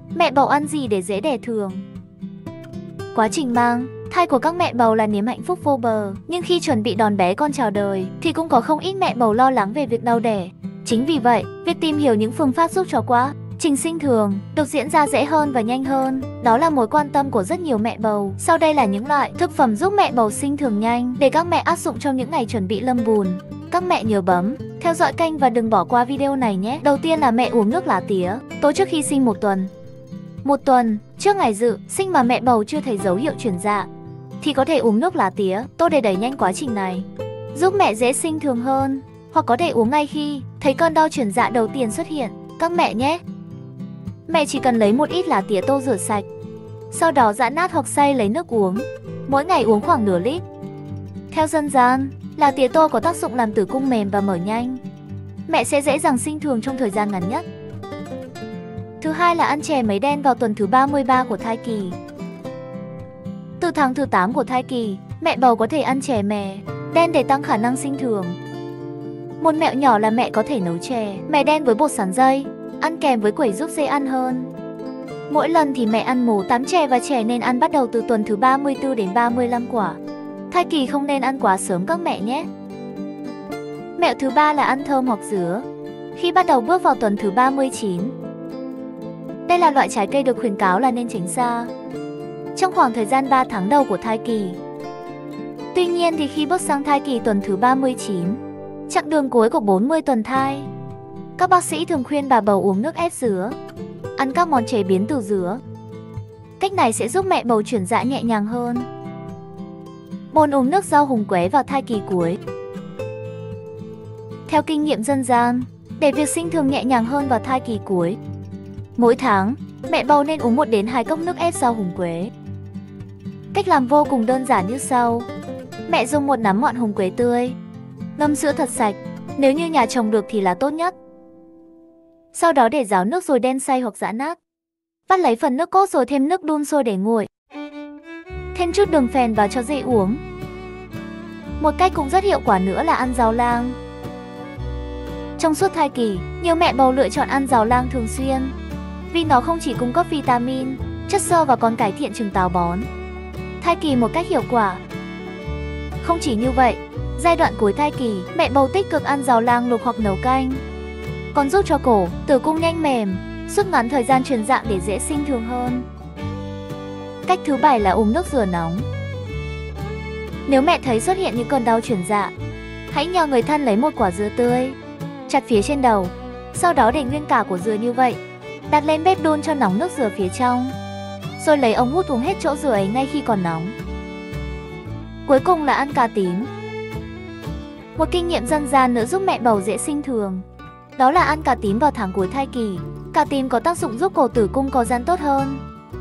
Mẹ bầu ăn gì để dễ đẻ thường? Quá trình mang thai của các mẹ bầu là niềm hạnh phúc vô bờ, nhưng khi chuẩn bị đón bé con chào đời thì cũng có không ít mẹ bầu lo lắng về việc đau đẻ. Chính vì vậy, việc tìm hiểu những phương pháp giúp cho quá trình sinh thường được diễn ra dễ hơn và nhanh hơn, đó là mối quan tâm của rất nhiều mẹ bầu. Sau đây là những loại thực phẩm giúp mẹ bầu sinh thường nhanh để các mẹ áp dụng trong những ngày chuẩn bị lâm bùn. Các mẹ nhớ bấm theo dõi kênh và đừng bỏ qua video này nhé. Đầu tiên là mẹ uống nước lá tía tối trước khi sinh 1 tuần. 1 tuần trước ngày dự sinh mà mẹ bầu chưa thấy dấu hiệu chuyển dạ thì có thể uống nước lá tía tốt để đẩy nhanh quá trình này, giúp mẹ dễ sinh thường hơn, hoặc có thể uống ngay khi thấy cơn đau chuyển dạ đầu tiên xuất hiện. Các mẹ nhé, mẹ chỉ cần lấy một ít lá tía tô rửa sạch, sau đó giã nát hoặc xay lấy nước uống, mỗi ngày uống khoảng nửa lít. Theo dân gian, lá tía tô có tác dụng làm tử cung mềm và mở nhanh, mẹ sẽ dễ dàng sinh thường trong thời gian ngắn nhất. Thứ hai là ăn chè mấy đen vào tuần thứ 33 của thai kỳ. Từ tháng thứ 8 của thai kỳ, mẹ bầu có thể ăn chè mè đen để tăng khả năng sinh thường. Một mẹo nhỏ là mẹ có thể nấu chè mè đen với bột sắn dây, ăn kèm với quẩy giúp dễ ăn hơn. Mỗi lần thì mẹ ăn 8 chè và chè nên ăn bắt đầu từ tuần thứ 34 đến 35 quả. Thai kỳ không nên ăn quá sớm các mẹ nhé. Mẹo thứ ba là ăn thơm hoặc dứa khi bắt đầu bước vào tuần thứ 39. Đây là loại trái cây được khuyến cáo là nên tránh xa trong khoảng thời gian 3 tháng đầu của thai kỳ. Tuy nhiên thì khi bước sang thai kỳ tuần thứ 39, chặng đường cuối của 40 tuần thai, các bác sĩ thường khuyên bà bầu uống nước ép dứa, ăn các món chế biến từ dứa. Cách này sẽ giúp mẹ bầu chuyển dạ nhẹ nhàng hơn. 4. Uống nước rau húng quế vào thai kỳ cuối. Theo kinh nghiệm dân gian, để việc sinh thường nhẹ nhàng hơn vào thai kỳ cuối, mỗi tháng, mẹ bầu nên uống 1 đến 2 cốc nước ép rau húng quế. Cách làm vô cùng đơn giản như sau. Mẹ dùng 1 nắm ngọn húng quế tươi, ngâm sữa thật sạch, nếu như nhà trồng được thì là tốt nhất. Sau đó để ráo nước rồi đen xay hoặc giã nát. Vắt lấy phần nước cốt rồi thêm nước đun sôi để nguội. Thêm chút đường phèn vào cho dễ uống. Một cách cũng rất hiệu quả nữa là ăn rau lang. Trong suốt thai kỳ, nhiều mẹ bầu lựa chọn ăn rau lang thường xuyên vì nó không chỉ cung cấp vitamin, chất xơ và còn cải thiện chứng táo bón thai kỳ một cách hiệu quả. Không chỉ như vậy, giai đoạn cuối thai kỳ, mẹ bầu tích cực ăn rau lang luộc hoặc nấu canh, còn giúp cho cổ, tử cung nhanh mềm, rút ngắn thời gian truyền dạ để dễ sinh thường hơn. Cách thứ 7 là uống nước dừa nóng. Nếu mẹ thấy xuất hiện những cơn đau chuyển dạ, hãy nhờ người thân lấy 1 quả dừa tươi, chặt phía trên đầu, sau đó để nguyên cả của dừa như vậy, đặt lên bếp đun cho nóng nước dừa phía trong, rồi lấy ống hút uống hết chỗ dừa ấy ngay khi còn nóng. Cuối cùng là ăn cà tím. Một kinh nghiệm dân gian nữa giúp mẹ bầu dễ sinh thường, đó là ăn cà tím vào tháng cuối thai kỳ. Cà tím có tác dụng giúp cổ tử cung có giãn tốt hơn.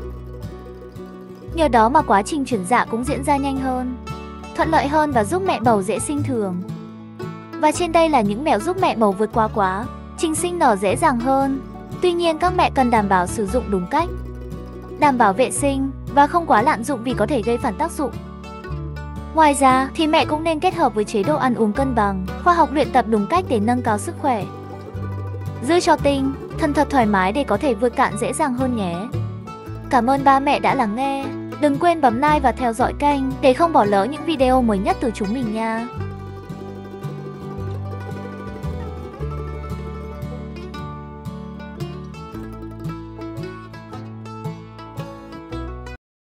Nhờ đó mà quá trình chuyển dạ cũng diễn ra nhanh hơn, thuận lợi hơn và giúp mẹ bầu dễ sinh thường. Và trên đây là những mẹo giúp mẹ bầu vượt qua quá trình sinh nở dễ dàng hơn. Tuy nhiên các mẹ cần đảm bảo sử dụng đúng cách, đảm bảo vệ sinh và không quá lạm dụng vì có thể gây phản tác dụng. Ngoài ra thì mẹ cũng nên kết hợp với chế độ ăn uống cân bằng, khoa học, luyện tập đúng cách để nâng cao sức khỏe, giữ cho tinh thần thật thoải mái để có thể vượt cạn dễ dàng hơn nhé. Cảm ơn ba mẹ đã lắng nghe. Đừng quên bấm like và theo dõi kênh để không bỏ lỡ những video mới nhất từ chúng mình nha.